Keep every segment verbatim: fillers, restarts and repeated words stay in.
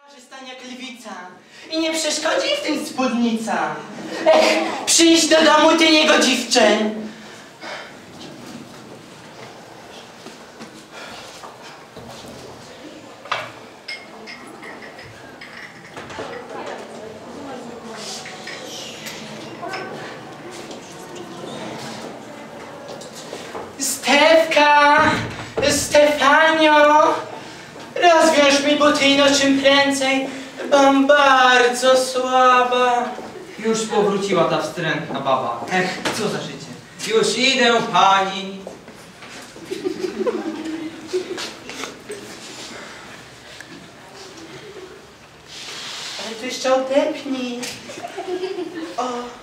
Że stań jak lwica i nie przeszkodzi w tym spódnica. Ech, przyjdź do domu, ty niegodziwcze. Stefka, Stefanio, rozwiąż mi butyno czym prędzej, bom bardzo słaba. Już powróciła ta wstrętna baba. Ech, co za życie. Już idę, pani. Ale tu jeszcze odepnij. O.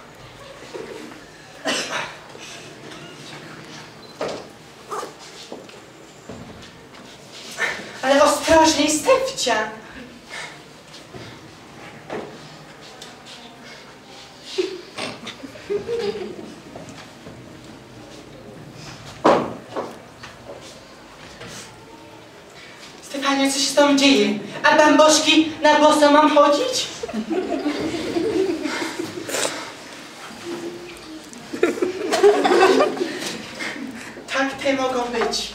Ale ostrożniej, Stefcia. Stefanie, co się tam dzieje? A bamboszki na boso mam chodzić? Tak te mogą być.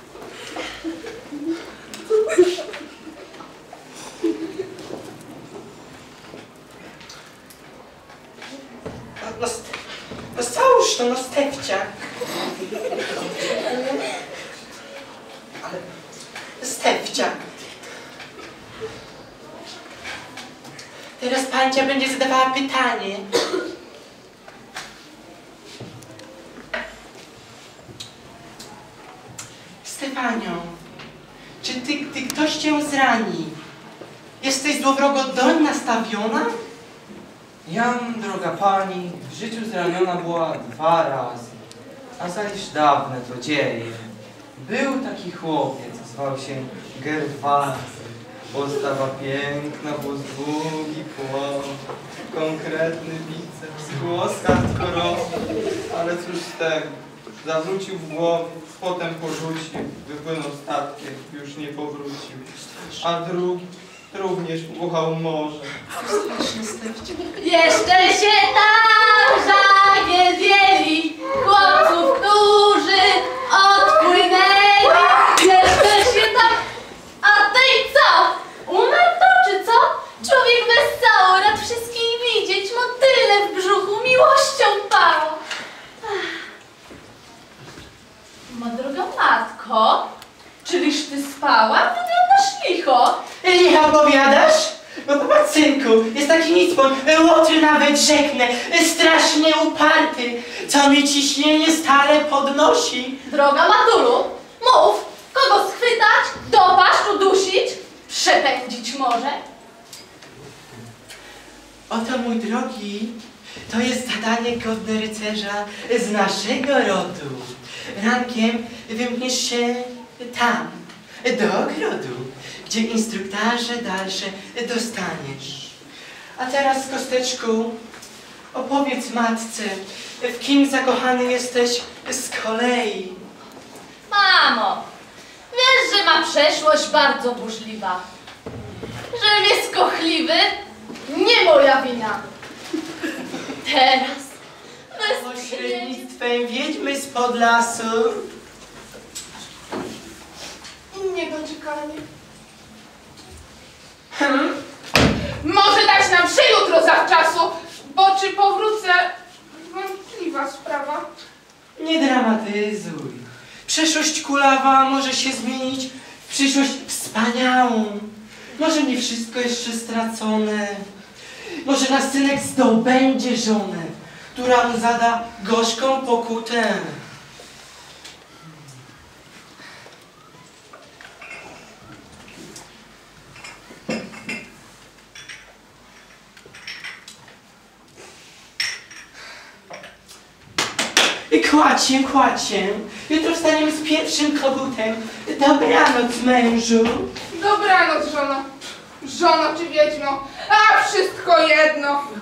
No, no załóż to, no Stefcia. Ale... Stefcia. Teraz pancia będzie zadawała pytanie. Stefanio, czy ty, ty ktoś cię zrani? Jesteś złowrogo doń nastawiona? Jam, droga pani, w życiu zraniona była dwa razy. A zaś dawne to dzieje. Był taki chłopiec, zwał się Gerwazy. Postawa piękna, głos długi, płot, konkretny biceps, głos hardkorowy. Ale cóż z tego, zawrócił w głowie, potem porzucił, wypłynął statkiem, już nie powrócił. A drugi również uchał morze. Jeszcze się tam żagiel dzieli, chłopców, którzy odpłynęli. Jeszcze się tam... A ty co? Umarł to, czy co? Człowiek wesoły, rad wszystkich widzieć, motyle w brzuchu miłością pało. Ma droga matko, czyliż ty spała? Wyglądasz licho. Licha powiadasz? No popatrz, synku, jest taki nicpon, łotry nawet rzeknę, strasznie uparty, co mi ciśnienie stale podnosi. Droga matulu, mów, kogo schwytać, dopaść, udusić, przepędzić może? Oto, mój drogi, to jest zadanie godne rycerza z naszego rodu. Rankiem wymkniesz się tam, do ogrodu, gdzie instruktaże dalsze dostaniesz. A teraz, kosteczku, opowiedz matce, w kim zakochany jesteś z kolei. Mamo, wiesz, że ma przeszłość bardzo burzliwa. Żem jest kochliwy, nie moja wina. Teraz, bez Pośrednictwem wiedźmy spod lasu. Niedoczekanie. Hmm? Może dać nam się jutro zawczasu, bo czy powrócę, wątpliwa sprawa. Nie dramatyzuj. Przeszłość kulawa może się zmienić w przyszłość wspaniałą. Może nie wszystko jeszcze stracone. Może nasz synek zdobędzie żonę, która mu zada gorzką pokutę. Kładź się, kładź się. Jutro wstaniemy z pierwszym kogutem. Dobranoc, mężu. Dobranoc, żono. Żono czy wiedźmo, a wszystko jedno.